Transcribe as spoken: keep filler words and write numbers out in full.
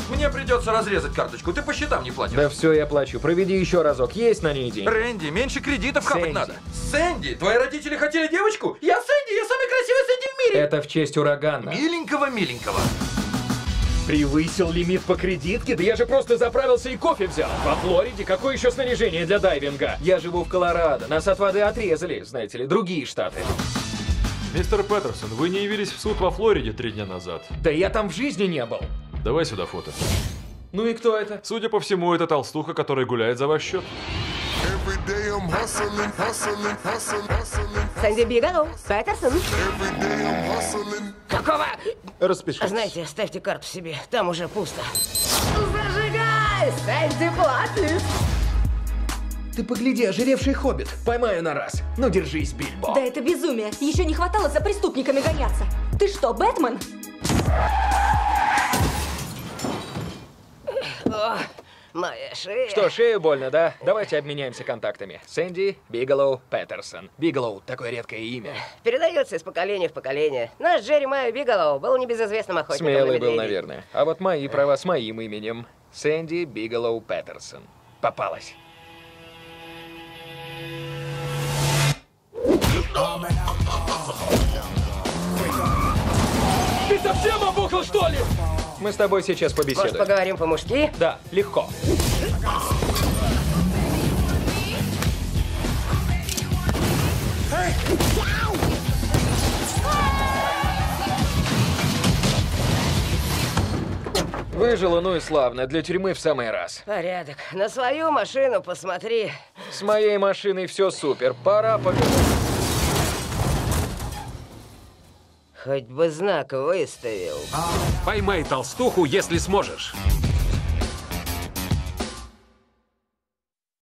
Мне придется разрезать карточку. Ты по счетам не платишь. Да все, я плачу. Проведи еще разок. Есть на ней деньги? Рэнди, меньше кредитов хапать Сэнди. надо. Сэнди, твои родители хотели девочку? Я Сэнди, я самый красивый Сэнди в мире. Это в честь урагана. Миленького-миленького. Превысил лимит по кредитке? Да я же просто заправился и кофе взял. Во Флориде какое еще снаряжение для дайвинга? Я живу в Колорадо. Нас от воды отрезали, знаете ли, другие штаты. Мистер Петерсон, вы не явились в суд во Флориде три дня назад. Да я там в жизни не был. Давай сюда фото. Ну и кто это? Судя по всему, это толстуха, которая гуляет за ваш счет. Every day I'm hustling, hustling, hustling, hustling. Сэнди Бигалоу, Петерсон. Every day I'm hustling. Какого? Распишись. Знаете, ставьте карту себе, там уже пусто. Зажигай! Сэнди платит! Ты погляди, ожиревший хоббит. Поймаю на раз. Ну держись, Бильбо. Да это безумие. Еще не хватало за преступниками гоняться. Ты что, Бэтмен? О, моя шея. Что, шею больно, да? Давайте обменяемся контактами. Сэнди Бигалоу Петерсон. Бигалоу — такое редкое имя. Передается из поколения в поколение. Наш Джерри Майо Бигалоу был небезызвестным охотником на Смелый был, медведей. наверное. А вот мои права с моим именем. Сэнди Бигалоу Петерсон. Попалась. Ты совсем обухал, что ли? Мы с тобой сейчас побеседуем. Может, поговорим по-мужски? Да, легко. Выжила, ну и славно. Для тюрьмы в самый раз. Порядок. На свою машину посмотри. С моей машиной все супер. Пора побежать. Хоть бы знак выставил. Поймай толстуху, если сможешь.